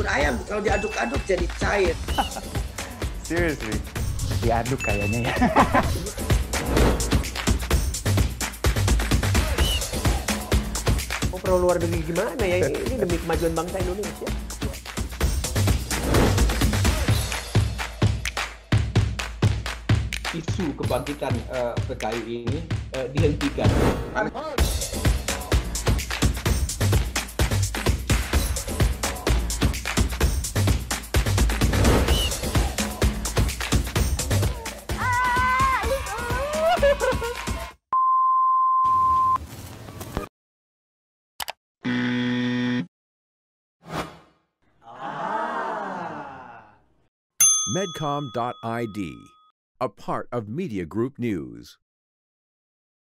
ayam kalau diaduk-aduk jadi cair. Seriously? Diaduk kayaknya ya. Mau pro luar negeri gimana ya? Ini demi kemajuan bangsa Indonesia. Isu kebangkitan PKI ini dihentikan. Medcom.id, a part of Media Group News.